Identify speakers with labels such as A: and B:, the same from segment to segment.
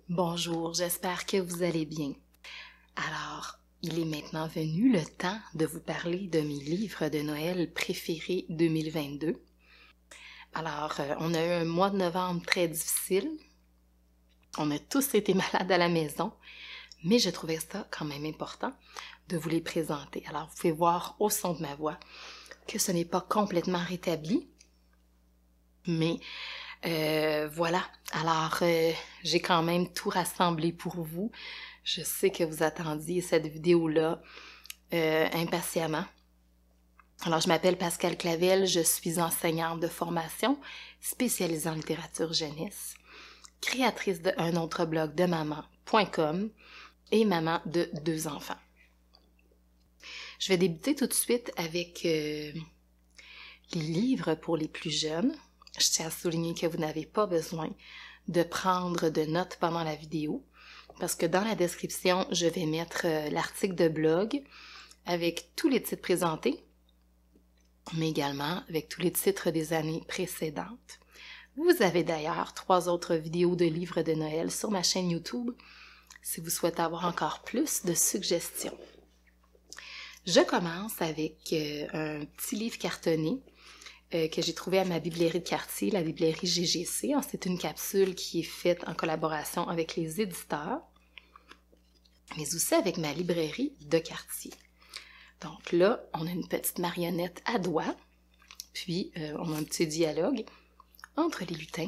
A: Bonjour, j'espère que vous allez bien. Alors, il est maintenant venu le temps de vous parler de mes livres de Noël préférés 2022. Alors, on a eu un mois de novembre très difficile. On a tous été malades à la maison, mais je trouvais ça quand même important de vous les présenter. Alors, vous pouvez voir au son de ma voix que ce n'est pas complètement rétabli, mais voilà. Alors, j'ai quand même tout rassemblé pour vous. Je sais que vous attendiez cette vidéo-là impatiemment. Alors, je m'appelle Pascale Clavel, je suis enseignante de formation spécialisée en littérature jeunesse, créatrice de un autre blog de maman.com et maman de 2 enfants. Je vais débuter tout de suite avec les livres pour les plus jeunes. Je tiens à souligner que vous n'avez pas besoin de prendre de notes pendant la vidéo, parce que dans la description, je vais mettre l'article de blog avec tous les titres présentés, mais également avec tous les titres des années précédentes. Vous avez d'ailleurs 3 autres vidéos de livres de Noël sur ma chaîne YouTube, si vous souhaitez avoir encore plus de suggestions. Je commence avec un petit livre cartonné que j'ai trouvé à ma biblairie de quartier, la biblairie GGC. C'est une capsule qui est faite en collaboration avec les éditeurs, mais aussi avec ma librairie de quartier. Donc là, on a une petite marionnette à doigts, puis on a un petit dialogue entre les lutins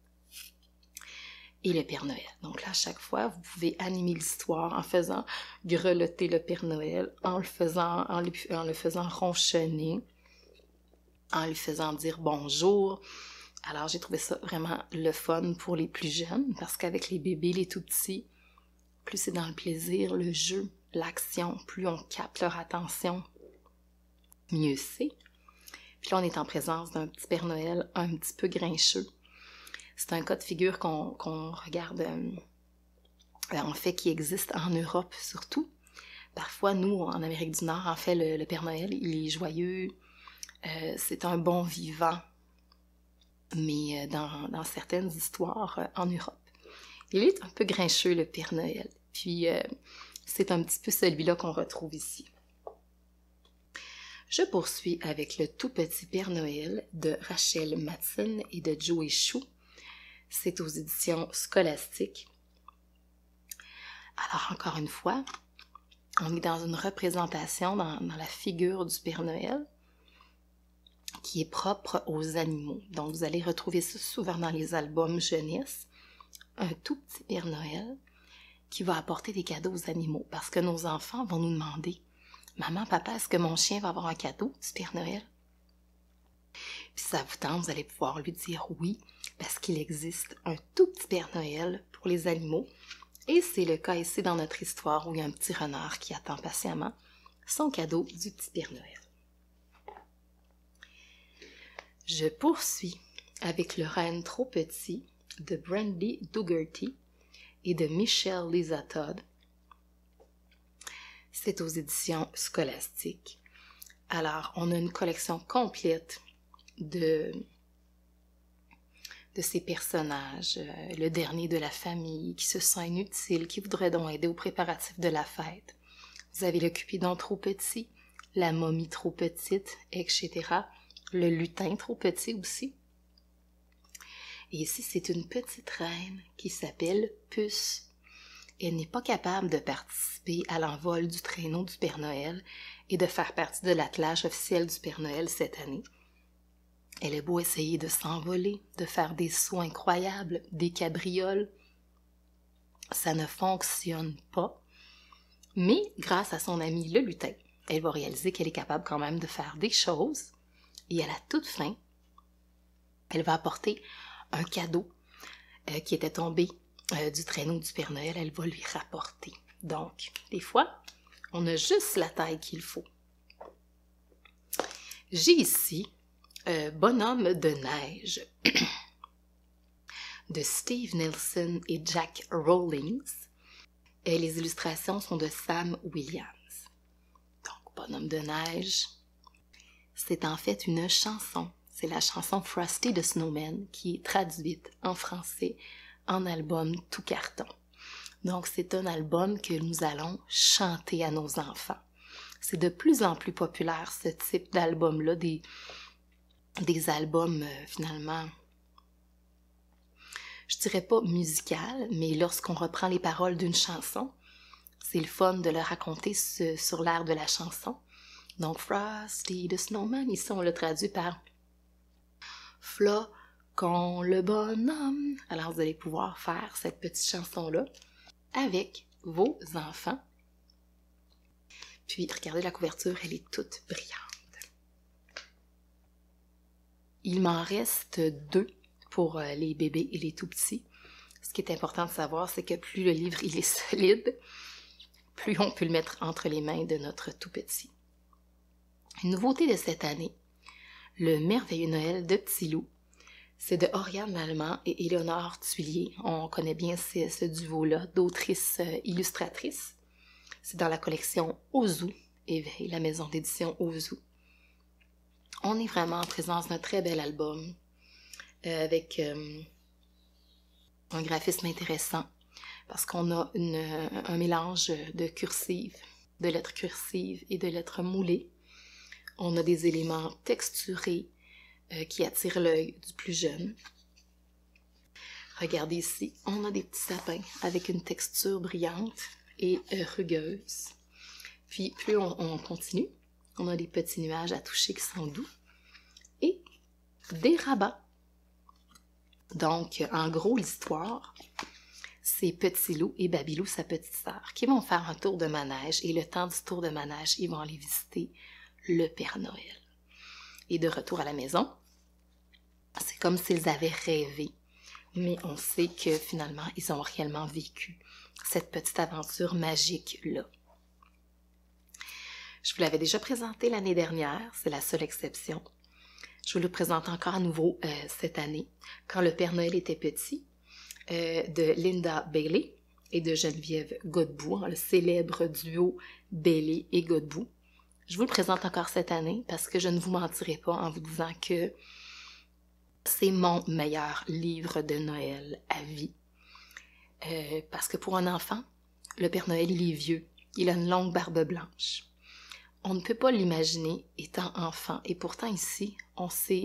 A: et le Père Noël. Donc là, à chaque fois, vous pouvez animer l'histoire en faisant grelotter le Père Noël, en le faisant ronchonner, en lui faisant dire bonjour. Alors, j'ai trouvé ça vraiment le fun pour les plus jeunes, parce qu'avec les bébés, les tout-petits, plus c'est dans le plaisir, le jeu, l'action, plus on capte leur attention, mieux c'est. Puis là, on est en présence d'un petit Père Noël un petit peu grincheux. C'est un cas de figure qu'on regarde, en fait, qui existe en Europe surtout. Parfois, nous, en Amérique du Nord, en fait, le Père Noël, il est joyeux, c'est un bon vivant, mais dans certaines histoires en Europe, il est un peu grincheux, le Père Noël. Puis, c'est un petit peu celui-là qu'on retrouve ici. Je poursuis avec le tout petit Père Noël de Rachel Matson et de Joey Chou. C'est aux éditions Scolastiques. Alors, encore une fois, on est dans une représentation dans la figure du Père Noël qui est propre aux animaux. Donc, vous allez retrouver ça souvent dans les albums jeunesse. Un tout petit Père Noël qui va apporter des cadeaux aux animaux. Parce que nos enfants vont nous demander « Maman, papa, est-ce que mon chien va avoir un cadeau du Père Noël? » Puis ça vous tente, vous allez pouvoir lui dire oui, parce qu'il existe un tout petit Père Noël pour les animaux. Et c'est le cas ici dans notre histoire où il y a un petit renard qui attend patiemment son cadeau du petit Père Noël. Je poursuis avec Le Renne trop petit de Brandy Dougherty et de Michelle Lisa Todd. C'est aux éditions Scolastiques. Alors, on a une collection complète de ces personnages, le dernier de la famille, qui se sent inutile, qui voudrait donc aider aux préparatifs de la fête. Vous avez le Cupidon trop petit, la momie trop petite, etc. Le lutin trop petit aussi. Et ici, c'est une petite reine qui s'appelle Puce. Elle n'est pas capable de participer à l'envol du traîneau du Père Noël et de faire partie de l'attelage officiel du Père Noël cette année. Elle a beau essayer de s'envoler, de faire des sauts incroyables, des cabrioles. Ça ne fonctionne pas. Mais grâce à son ami le lutin, elle va réaliser qu'elle est capable quand même de faire des choses. Et à la toute fin, elle va apporter un cadeau qui était tombé du traîneau du Père Noël. Elle va lui rapporter. Donc, des fois, on a juste la taille qu'il faut. J'ai ici Bonhomme de neige de Steve Nielsen et Jack Rawlings. Et les illustrations sont de Sam Williams. Donc, Bonhomme de neige, c'est en fait une chanson. C'est la chanson Frosty the Snowman qui est traduite en français en album tout carton. Donc, c'est un album que nous allons chanter à nos enfants. C'est de plus en plus populaire, ce type d'album-là, des albums finalement, je dirais pas musical, mais lorsqu'on reprend les paroles d'une chanson, c'est le fun de le raconter sur l'air de la chanson. Donc, Frosty the Snowman, ici on le traduit par Flocon le bonhomme. Alors, vous allez pouvoir faire cette petite chanson-là avec vos enfants. Puis, regardez la couverture, elle est toute brillante. Il m'en reste 2 pour les bébés et les tout-petits. Ce qui est important de savoir, c'est que plus le livre il est solide, plus on peut le mettre entre les mains de notre tout-petit. Une nouveauté de cette année, le merveilleux Noël de Petit Loup. C'est de Oriane Lallemand et Éléonore Tuillier. On connaît bien ce duo-là d'autrices illustratrices. C'est dans la collection Ozu, Éveil, la maison d'édition Ozu. On est vraiment en présence d'un très bel album avec un graphisme intéressant parce qu'on a un mélange de cursive, de lettres cursives et de lettres moulées. On a des éléments texturés qui attirent l'œil du plus jeune. Regardez ici, on a des petits sapins avec une texture brillante et rugueuse. Puis plus on continue, on a des petits nuages à toucher qui sont doux et des rabats. Donc, en gros, l'histoire, c'est Petit Loup et Babylou, sa petite sœur, qui vont faire un tour de manège et le temps du tour de manège, ils vont aller visiter le Père Noël. Et de retour à la maison, c'est comme s'ils avaient rêvé, mais on sait que finalement, ils ont réellement vécu cette petite aventure magique-là. Je vous l'avais déjà présenté l'année dernière, c'est la seule exception. Je vous le présente encore à nouveau cette année, quand le Père Noël était petit, de Linda Bailey et de Geneviève Godbout, le célèbre duo Bailey et Godbout. Je vous le présente encore cette année parce que je ne vous mentirai pas en vous disant que c'est mon meilleur livre de Noël à vie. Parce que pour un enfant, le Père Noël, il est vieux. Il a une longue barbe blanche. On ne peut pas l'imaginer étant enfant. Et pourtant ici, on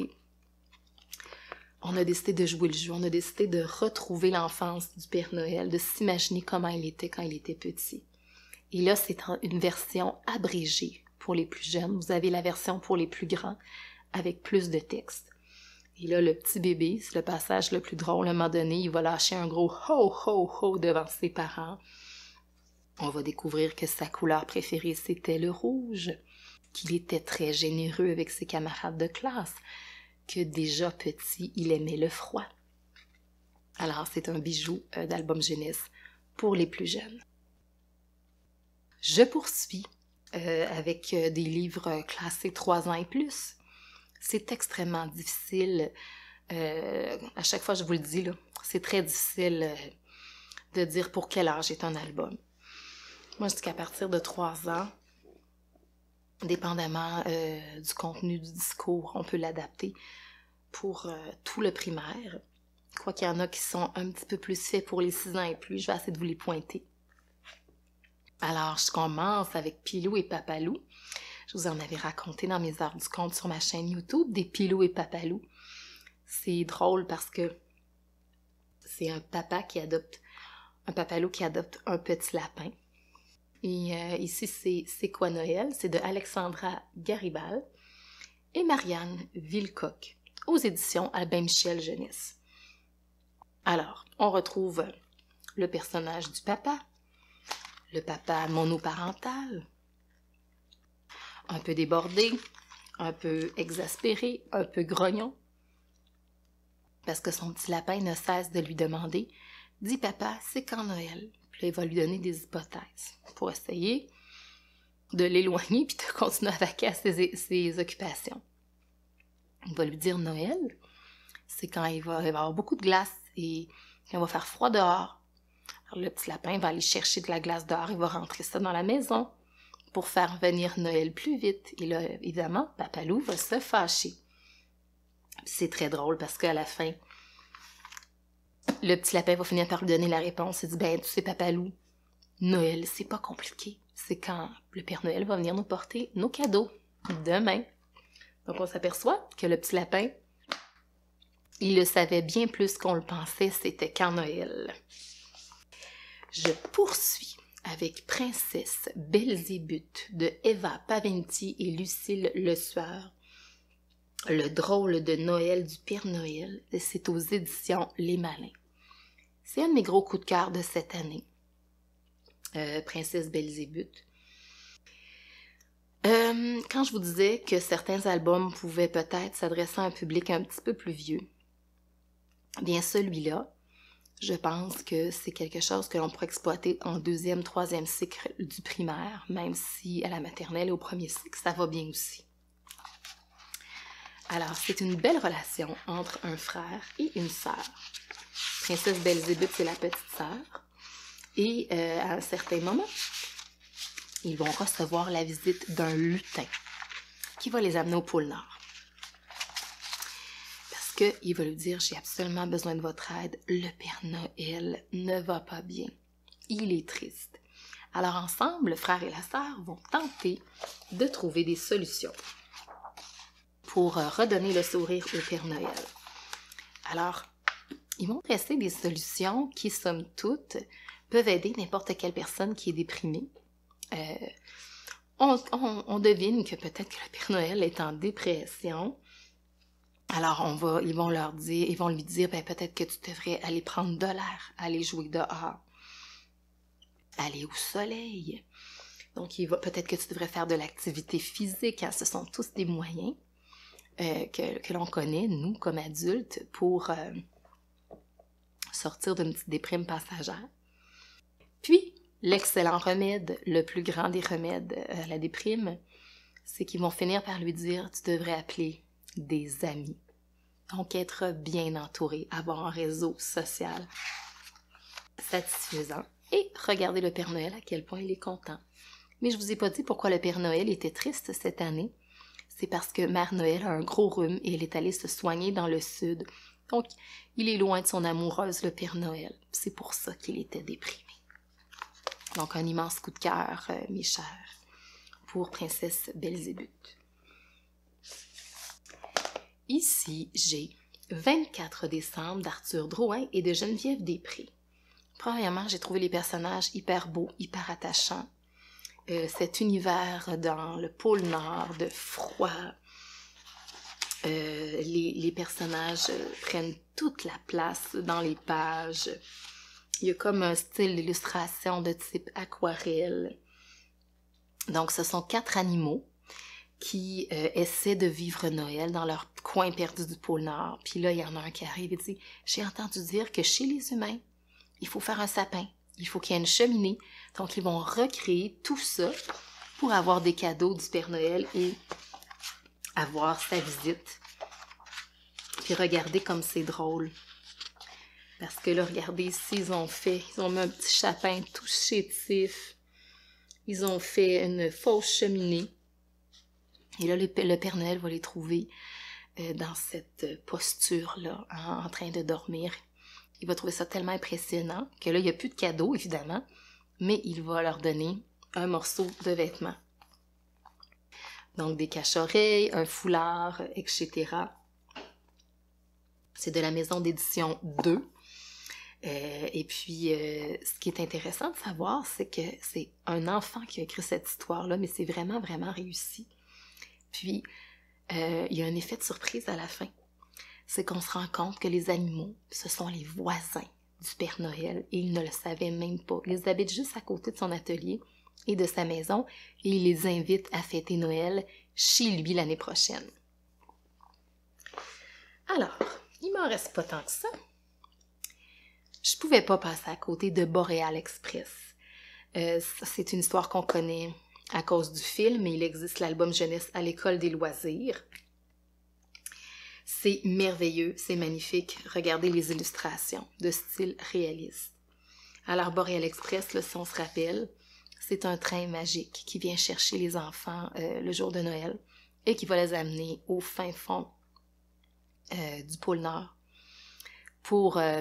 A: a décidé de jouer le jeu. On a décidé de retrouver l'enfance du Père Noël, de s'imaginer comment il était quand il était petit. Et là, c'est une version abrégée pour les plus jeunes. Vous avez la version pour les plus grands avec plus de texte. Et là, le petit bébé, c'est le passage le plus drôle. À un moment donné, il va lâcher un gros « ho, ho, ho » devant ses parents. On va découvrir que sa couleur préférée, c'était le rouge, qu'il était très généreux avec ses camarades de classe, que déjà petit, il aimait le froid. Alors, c'est un bijou d'album jeunesse pour les plus jeunes. Je poursuis avec des livres classés 3 ans et plus. C'est extrêmement difficile. À chaque fois, je vous le dis, là, c'est très difficile de dire pour quel âge est un album. Moi, je dis qu'à partir de 3 ans, dépendamment du contenu du discours, on peut l'adapter pour tout le primaire. Quoi qu'il y en a qui sont un petit peu plus faits pour les 6 ans et plus, je vais essayer de vous les pointer. Alors, je commence avec Pilou et Papalou. Je vous en avais raconté dans mes heures du conte sur ma chaîne YouTube, des Pilou et Papalou. C'est drôle parce que c'est un papalou qui adopte un petit lapin. Et ici, c'est quoi Noël? C'est de Alexandra Garibal et Marianne Villecoq aux éditions Albin Michel Jeunesse. Alors, on retrouve le personnage du papa, le papa monoparental, un peu débordé, un peu exaspéré, un peu grognon, parce que son petit lapin ne cesse de lui demander « Dis papa, c'est quand Noël? » Puis là, il va lui donner des hypothèses pour essayer de l'éloigner puis de continuer à vaquer à ses occupations. Il va lui dire Noël, c'est quand il va y avoir beaucoup de glace et il va faire froid dehors. Alors, le petit lapin va aller chercher de la glace dehors, il va rentrer ça dans la maison pour faire venir Noël plus vite. Et là, évidemment, Papalou va se fâcher. C'est très drôle parce qu'à la fin, le petit lapin va finir par lui donner la réponse. Il dit, ben, tu sais, Papalou, Noël, c'est pas compliqué. C'est quand le Père Noël va venir nous porter nos cadeaux. Demain. Donc, on s'aperçoit que le petit lapin, il le savait bien plus qu'on le pensait, c'était quand Noël. Je poursuis avec Princesse Belzébuth de Eva Paventi et Lucille Lesueur. Le drôle de Noël du Père Noël, c'est aux éditions Les Malins. C'est un de mes gros coups de cœur de cette année. Princesse Belzébuth. Quand je vous disais que certains albums pouvaient peut-être s'adresser à un public un petit peu plus vieux, bien celui-là, je pense que c'est quelque chose que l'on pourrait exploiter en 2e, 3e cycle du primaire, même si à la maternelle et au 1er cycle, ça va bien aussi. Alors, c'est une belle relation entre un frère et une sœur. Princesse Belzébuth, c'est la petite sœur. Et à un certain moment, ils vont recevoir la visite d'un lutin qui va les amener au pôle Nord. Parce qu'il va lui dire, j'ai absolument besoin de votre aide. Le Père Noël ne va pas bien. Il est triste. Alors ensemble, le frère et la sœur vont tenter de trouver des solutions pour redonner le sourire au Père Noël. Alors, ils vont dresser des solutions qui, somme toute, peuvent aider n'importe quelle personne qui est déprimée. On devine que peut-être que le Père Noël est en dépression. Alors, ils vont lui dire, ben, peut-être que tu devrais aller prendre de l'air, aller jouer dehors, aller au soleil. Donc, peut-être que tu devrais faire de l'activité physique, hein. Ce sont tous des moyens que l'on connaît, nous, comme adultes, pour sortir d'une petite déprime passagère. Puis, l'excellent remède, le plus grand des remèdes à la déprime, c'est qu'ils vont finir par lui dire, tu devrais appeler des amis. Donc, être bien entouré, avoir un réseau social satisfaisant et regarder le Père Noël à quel point il est content. Mais je vous ai pas dit pourquoi le Père Noël était triste cette année. C'est parce que Mère Noël a un gros rhume et elle est allée se soigner dans le sud. Donc, il est loin de son amoureuse, le Père Noël. C'est pour ça qu'il était déprimé. Donc, un immense coup de cœur, mes chers, pour Princesse Belzébuth. Ici, j'ai 24 décembre d'Arthur Drouin et de Geneviève Després. Premièrement, j'ai trouvé les personnages hyper beaux, hyper attachants. Cet univers dans le pôle Nord, de froid. Les personnages prennent toute la place dans les pages. Il y a comme un style d'illustration de type aquarelle. Donc, ce sont 4 animaux qui essaient de vivre Noël dans leur coin perdu du pôle Nord. Puis là, il y en a un qui arrive et dit « J'ai entendu dire que chez les humains, il faut faire un sapin, il faut qu'il y ait une cheminée. » Donc, ils vont recréer tout ça pour avoir des cadeaux du Père Noël et avoir sa visite. Puis regardez comme c'est drôle. Parce que là, regardez ici, ils ont mis un petit chapin tout chétif. Ils ont fait une fausse cheminée. Et là, le Père Noël va les trouver dans cette posture-là, en train de dormir. Il va trouver ça tellement impressionnant que là, il n'y a plus de cadeaux, évidemment, mais il va leur donner un morceau de vêtement. Donc, des cache-oreilles, un foulard, etc. C'est de la maison d'édition 2. Et puis, ce qui est intéressant de savoir, c'est que c'est un enfant qui a écrit cette histoire-là, mais c'est vraiment, vraiment réussi. Puis, il y a un effet de surprise à la fin. C'est qu'on se rend compte que les animaux, ce sont les voisins du Père Noël et il ne le savait même pas. Ils habitent juste à côté de son atelier et de sa maison et il les invite à fêter Noël chez lui l'année prochaine. Alors, il m'en reste pas tant que ça. Je pouvais pas passer à côté de Boréal Express. C'est une histoire qu'on connaît à cause du film, mais il existe l'album jeunesse à l'école des loisirs. C'est merveilleux, c'est magnifique. Regardez les illustrations de style réaliste. Alors, Boréal Express, là, si on se rappelle, c'est un train magique qui vient chercher les enfants le jour de Noël et qui va les amener au fin fond du pôle Nord pour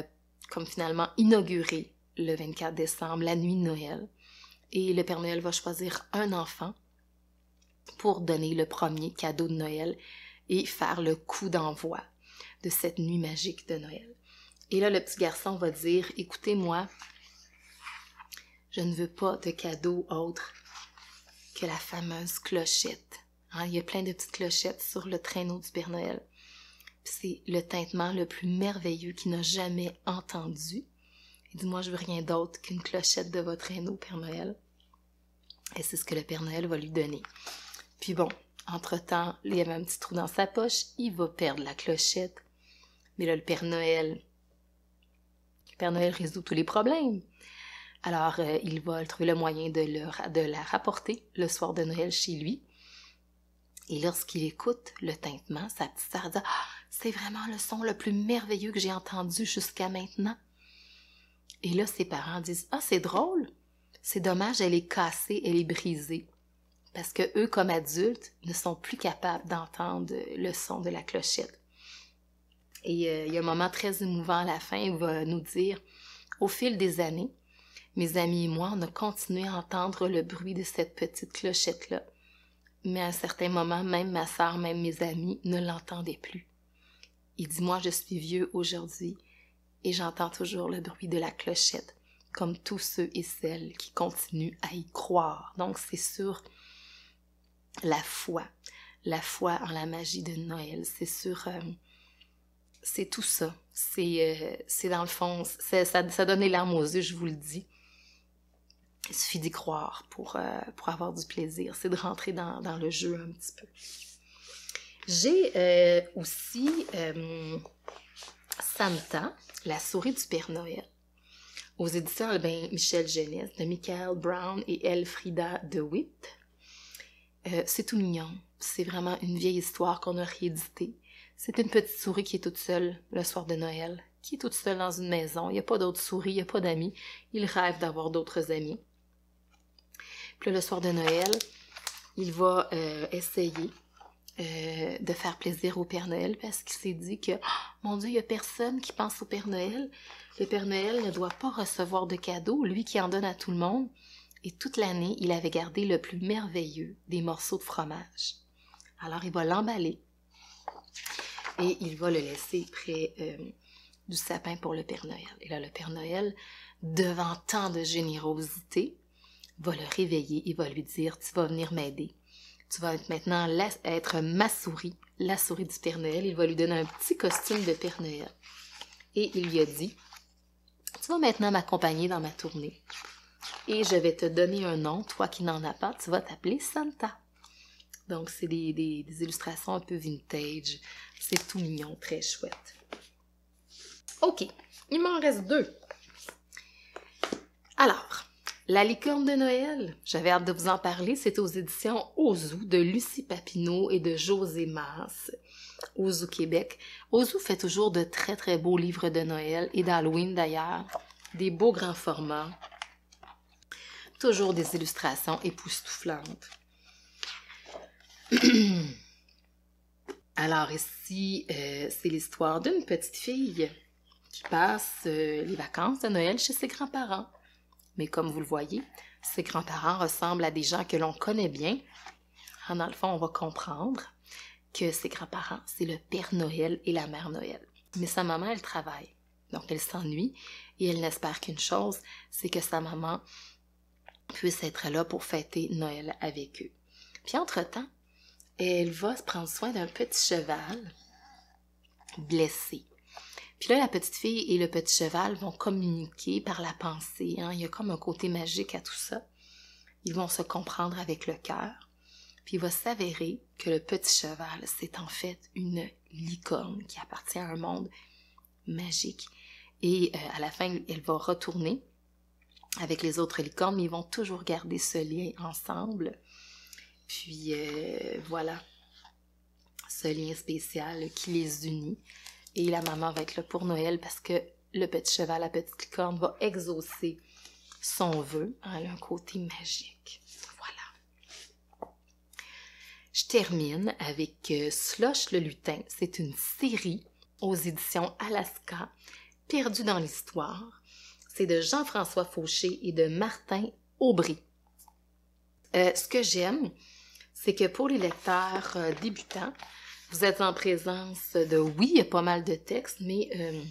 A: comme finalement inaugurer le 24 décembre, la nuit de Noël. Et le Père Noël va choisir un enfant pour donner le premier cadeau de Noël et faire le coup d'envoi de cette nuit magique de Noël. Et là, le petit garçon va dire, « Écoutez-moi, je ne veux pas de cadeau autre que la fameuse clochette. » Hein, il y a plein de petites clochettes sur le traîneau du Père Noël. C'est le tintement le plus merveilleux qu'il n'a jamais entendu. Il dit, « Moi, je veux rien d'autre qu'une clochette de votre traîneau, Père Noël. » Et c'est ce que le Père Noël va lui donner. Puis bon, entre-temps, il y avait un petit trou dans sa poche, il va perdre la clochette. Mais là, le Père Noël résout tous les problèmes. Alors, il va trouver le moyen de la rapporter le soir de Noël chez lui. Et lorsqu'il écoute le tintement, sa petite sœur dit « Ah, c'est vraiment le son le plus merveilleux que j'ai entendu jusqu'à maintenant. » Et là, ses parents disent « Ah, c'est drôle, c'est dommage, elle est cassée, elle est brisée. » Parce que eux, comme adultes, ne sont plus capables d'entendre le son de la clochette. Et il y a un moment très émouvant à la fin, il va nous dire « Au fil des années, mes amis et moi, on a continué à entendre le bruit de cette petite clochette-là. Mais à un certain moment, même ma sœur, même mes amis ne l'entendaient plus. Il dit « Moi, je suis vieux aujourd'hui et j'entends toujours le bruit de la clochette, comme tous ceux et celles qui continuent à y croire. » Donc, c'est sur la foi en la magie de Noël. C'est sur... c'est tout ça. C'est dans le fond, ça donne les larmes aux yeux, je vous le dis. Il suffit d'y croire pour avoir du plaisir. C'est de rentrer dans le jeu un petit peu. J'ai aussi Santa, la souris du Père Noël, aux éditions Albin Michel Jeunesse, de Michael Brown et Elfrida DeWitt. C'est tout mignon. C'est vraiment une vieille histoire qu'on a rééditée. C'est une petite souris qui est toute seule le soir de Noël, qui est toute seule dans une maison. Il n'y a pas d'autres souris, il n'y a pas d'amis. Il rêve d'avoir d'autres amis. Puis là, le soir de Noël, il va essayer de faire plaisir au Père Noël parce qu'il s'est dit que, oh, mon Dieu, il n'y a personne qui pense au Père Noël. Le Père Noël ne doit pas recevoir de cadeaux, lui qui en donne à tout le monde. Et toute l'année, il avait gardé le plus merveilleux des morceaux de fromage. Alors, il va l'emballer et il va le laisser près du sapin pour le Père Noël. Et là, le Père Noël, devant tant de générosité, va le réveiller et va lui dire « Tu vas venir m'aider. Tu vas maintenant être ma souris, la souris du Père Noël. » Il va lui donner un petit costume de Père Noël. Et il lui a dit « Tu vas maintenant m'accompagner dans ma tournée. Et je vais te donner un nom, toi qui n'en as pas, tu vas t'appeler Santa. » Donc, c'est des illustrations un peu vintage. C'est tout mignon, très chouette. OK, il m'en reste 2. Alors, La licorne de Noël, j'avais hâte de vous en parler, c'est aux éditions Ozu de Lucie Papineau et de José Masse, Ozu Québec. Ozu fait toujours de très très beaux livres de Noël et d'Halloween d'ailleurs, des beaux grands formats, toujours des illustrations époustouflantes. Alors ici, c'est l'histoire d'une petite fille qui passe les vacances de Noël chez ses grands-parents. Mais comme vous le voyez, ses grands-parents ressemblent à des gens que l'on connaît bien. Dans le fond, on va comprendre que ses grands-parents, c'est le Père Noël et la Mère Noël. Mais sa maman, elle travaille. Donc, elle s'ennuie et elle n'espère qu'une chose, c'est que sa maman puisse être là pour fêter Noël avec eux. Puis entre-temps, elle va se prendre soin d'un petit cheval blessé. Puis là, la petite fille et le petit cheval vont communiquer par la pensée. Il y a comme un côté magique à tout ça. Ils vont se comprendre avec le cœur. Puis il va s'avérer que le petit cheval, c'est en fait une licorne qui appartient à un monde magique. Et à la fin, elle va retourner avec les autres licornes, mais ils vont toujours garder ce lien ensemble. Puis voilà, ce lien spécial qui les unit. Et la maman va être là pour Noël parce que le petit cheval, la petite licorne, va exaucer son vœu. Elle a un côté magique. Voilà. Je termine avec Slush le lutin. C'est une série aux éditions Alaska Perdu dans l'histoire. C'est de Jean-François Fauché et de Martin Aubry. Ce que j'aime, c'est que pour les lecteurs débutants, vous êtes en présence de, oui, il y a pas mal de textes, mais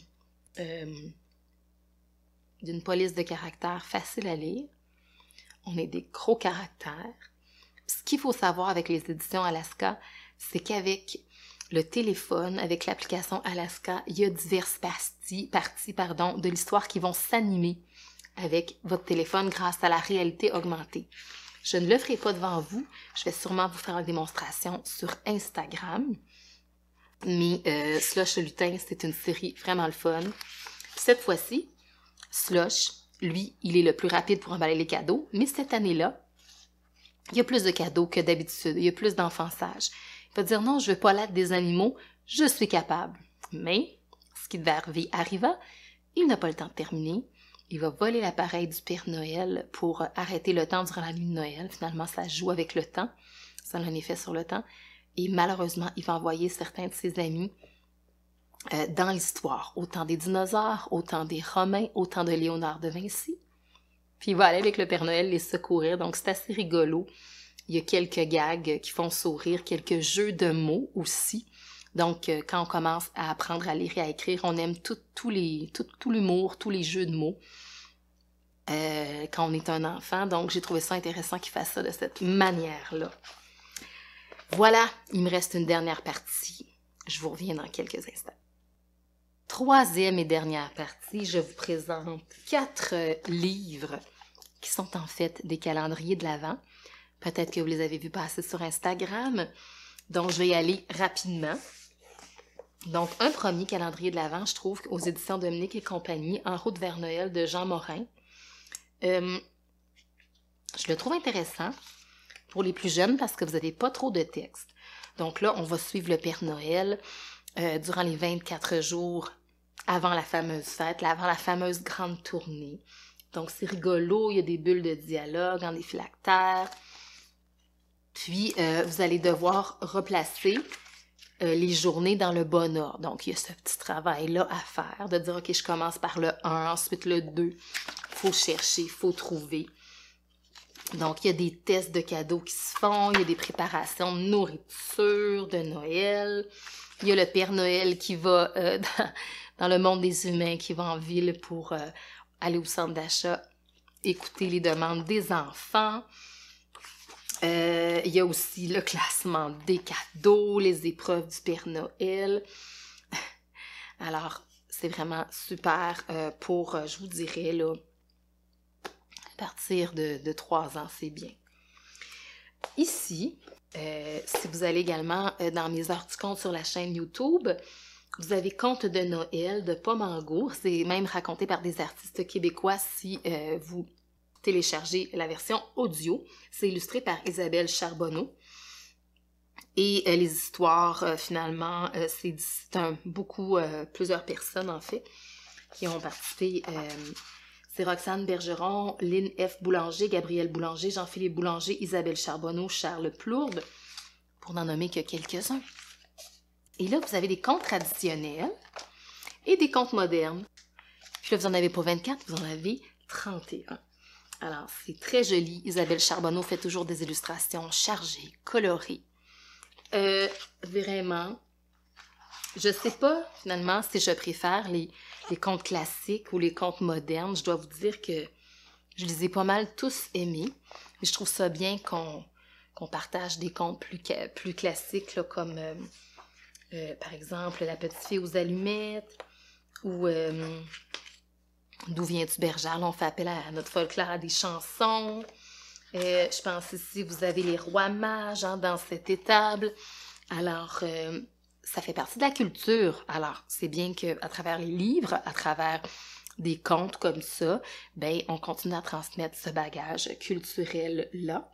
A: d'une police de caractère facile à lire. On est des gros caractères. Ce qu'il faut savoir avec les éditions Alaska, c'est qu'avec le téléphone, avec l'application Alaska, il y a diverses parties de l'histoire qui vont s'animer avec votre téléphone grâce à la réalité augmentée. Je ne le ferai pas devant vous, je vais sûrement vous faire une démonstration sur Instagram. Mais Slush le lutin, c'est une série vraiment le fun. Cette fois-ci, Slush, lui, il est le plus rapide pour emballer les cadeaux, mais cette année-là, il y a plus de cadeaux que d'habitude, il y a plus d'enfançage. Il va dire non, je ne veux pas l'être des animaux, je suis capable. Mais, ce qui devait arriver arriva, il n'a pas le temps de terminer. Il va voler l'appareil du Père Noël pour arrêter le temps durant la nuit de Noël. Finalement, ça joue avec le temps, ça a un effet sur le temps. Et malheureusement, il va envoyer certains de ses amis dans l'histoire. Autant des dinosaures, autant des Romains, autant de Léonard de Vinci. Puis il va aller avec le Père Noël les secourir, donc c'est assez rigolo. Il y a quelques gags qui font sourire, quelques jeux de mots aussi. Donc, quand on commence à apprendre à lire et à écrire, on aime tout l'humour, tous les jeux de mots quand on est un enfant. Donc, j'ai trouvé ça intéressant qu'il fasse ça de cette manière-là. Voilà, il me reste une dernière partie. Je vous reviens dans quelques instants. Troisième et dernière partie, je vous présente 4 livres qui sont en fait des calendriers de l'Avent. Peut-être que vous les avez vus passer sur Instagram. Donc, je vais y aller rapidement. Donc, un premier calendrier de l'Avent, je trouve, aux éditions Dominique et compagnie, En route vers Noël, de Jean Morin. Je le trouve intéressant pour les plus jeunes parce que vous n'avez pas trop de texte. Donc là, on va suivre le Père Noël durant les 24 jours avant la fameuse fête, avant la fameuse grande tournée. Donc, c'est rigolo, il y a des bulles de dialogue en des phylactères. Puis, vous allez devoir replacer les journées dans le bon ordre. Donc, il y a ce petit travail-là à faire, de dire, OK, je commence par le 1, ensuite le 2. Il faut chercher, il faut trouver. Donc, il y a des tests de cadeaux qui se font, il y a des préparations de nourriture, de Noël. Il y a le Père Noël qui va dans le monde des humains, qui va en ville pour aller au centre d'achat, écouter les demandes des enfants. Il y a aussi le classement des cadeaux, les épreuves du Père Noël. Alors, c'est vraiment super pour, je vous dirais, là, à partir de 3 ans, c'est bien. Ici, si vous allez également dans mes heures du conte sur la chaîne YouTube, vous avez Contes de Noël de Pomangour. C'est même raconté par des artistes québécois si vous téléchargez la version audio. C'est illustré par Isabelle Charbonneau. Et les histoires, finalement, c'est plusieurs personnes, en fait, qui ont participé. C'est Roxane Bergeron, Lynn F. Boulanger, Gabrielle Boulanger, Jean-Philippe Boulanger, Isabelle Charbonneau, Charles Plourde, pour n'en nommer que quelques-uns. Et là, vous avez des contes traditionnels et des contes modernes. Puis là, vous n'en avez pas 24, vous en avez 31. Alors, c'est très joli. Isabelle Charbonneau fait toujours des illustrations chargées, colorées. Vraiment, je sais pas, finalement, si je préfère les contes classiques ou les contes modernes. Je dois vous dire que je les ai pas mal tous aimés. Mais je trouve ça bien qu'on partage des contes plus classiques, là, comme, par exemple, La petite fille aux allumettes ou D'où viens-tu, Bergère? Là, on fait appel à notre folklore, à des chansons. Je pense ici, vous avez les rois mages dans cette étable. Alors, ça fait partie de la culture. Alors, c'est bien qu'à travers les livres, à travers des contes comme ça, ben, on continue à transmettre ce bagage culturel-là,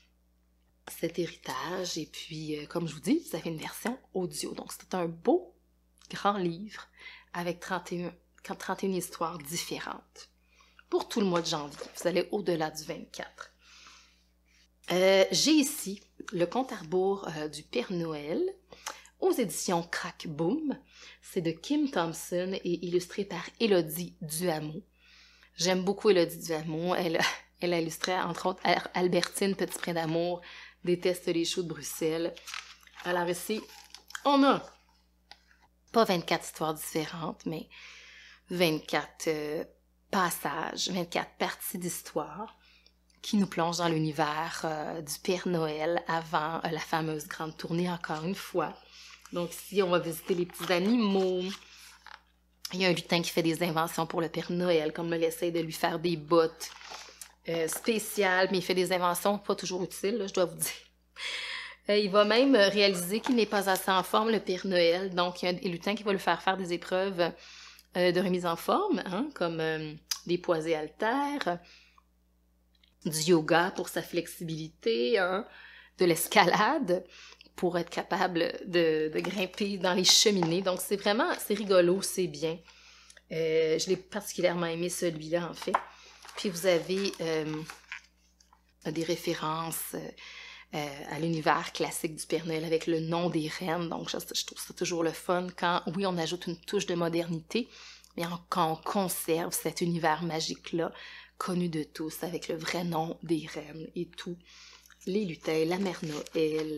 A: cet héritage. Et puis, comme je vous dis, vous avez une version audio. Donc, c'est un beau, grand livre avec 31 histoires différentes. Pour tout le mois de janvier, vous allez au-delà du 24. J'ai ici le compte à rebours du Père Noël aux éditions Crack Boom. C'est de Kim Thompson et illustré par Élodie Duhamel. J'aime beaucoup Élodie Duhamel. Elle a illustré, entre autres, Albertine, Petit Prix d'amour, Déteste les choux de Bruxelles. Alors ici, on a pas 24 histoires différentes, mais 24 passages, 24 parties d'histoire qui nous plongent dans l'univers du Père Noël avant la fameuse grande tournée, encore une fois. Donc ici, on va visiter les petits animaux. Il y a un lutin qui fait des inventions pour le Père Noël, comme il essaie de lui faire des bottes spéciales, mais il fait des inventions pas toujours utiles, là, je dois vous dire. Il va même réaliser qu'il n'est pas assez en forme, le Père Noël. Donc, il y a un lutin qui va lui faire des épreuves de remise en forme, hein, comme des poids et haltères, du yoga pour sa flexibilité, hein, de l'escalade pour être capable de grimper dans les cheminées. Donc, c'est rigolo, c'est bien. Je l'ai particulièrement aimé celui-là, en fait. Puis, vous avez des références à l'univers classique du Père Noël avec le nom des reines. Donc, je trouve ça toujours le fun quand, oui, on ajoute une touche de modernité, mais quand on conserve cet univers magique-là, connu de tous, avec le vrai nom des reines et tout. Les lutins, la mère Noël.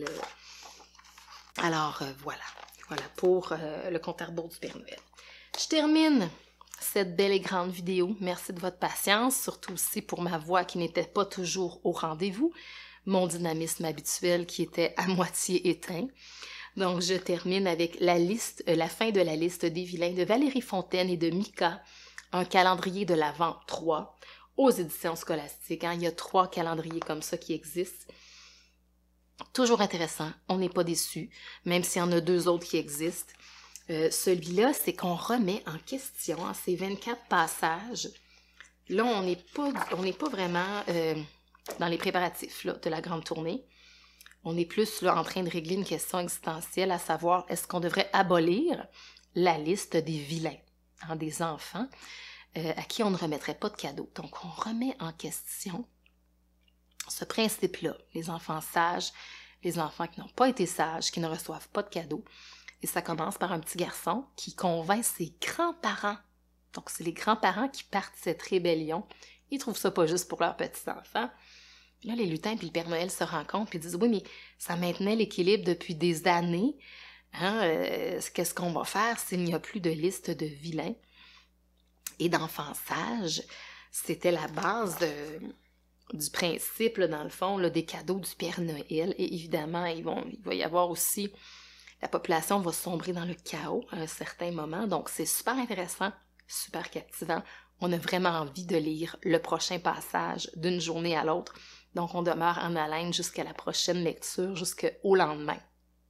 A: Alors, voilà pour le compte à rebours du Père Noël. Je termine cette belle et grande vidéo. Merci de votre patience, surtout aussi pour ma voix qui n'était pas toujours au rendez-vous, mon dynamisme habituel qui était à moitié éteint. Donc, je termine avec la fin de la liste des vilains de Valérie Fontaine et de Mika, un calendrier de l'Avent 3 aux éditions scolastiques. Hein. Il y a 3 calendriers comme ça qui existent. Toujours intéressant, on n'est pas déçus, même s'il y en a 2 autres qui existent. Celui-là, c'est qu'on remet en question hein, ces 24 passages. Là, on n'est pas vraiment dans les préparatifs là, de la grande tournée. On est plus là, en train de régler une question existentielle, à savoir, est-ce qu'on devrait abolir la liste des vilains, hein, des enfants, à qui on ne remettrait pas de cadeaux. Donc, on remet en question ce principe-là, les enfants sages, les enfants qui n'ont pas été sages, qui ne reçoivent pas de cadeaux. Et ça commence par un petit garçon qui convainc ses grands-parents. Donc, c'est les grands-parents qui partent de cette rébellion. Ils trouvent ça pas juste pour leurs petits-enfants. Puis là, les lutins et le Père Noël se rencontrent et disent « Oui, mais ça maintenait l'équilibre depuis des années. Hein, qu'est-ce qu'on va faire s'il n'y a plus de liste de vilains? » Et d'enfants sages, c'était la base du principe, là, dans le fond, là, des cadeaux du Père Noël. Et évidemment, il va y avoir aussi... La population va sombrer dans le chaos à un certain moment. Donc, c'est super intéressant, super captivant. On a vraiment envie de lire le prochain passage d'une journée à l'autre. Donc, on demeure en haleine jusqu'à la prochaine lecture, jusqu'au lendemain.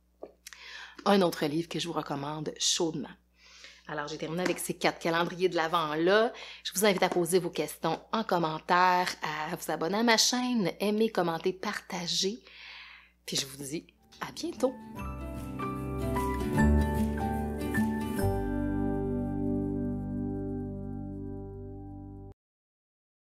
A: Un autre livre que je vous recommande chaudement. Alors, j'ai terminé avec ces 4 calendriers de l'Avent-là. Je vous invite à poser vos questions en commentaire, à vous abonner à ma chaîne, aimer, commenter, partager. Puis je vous dis à bientôt!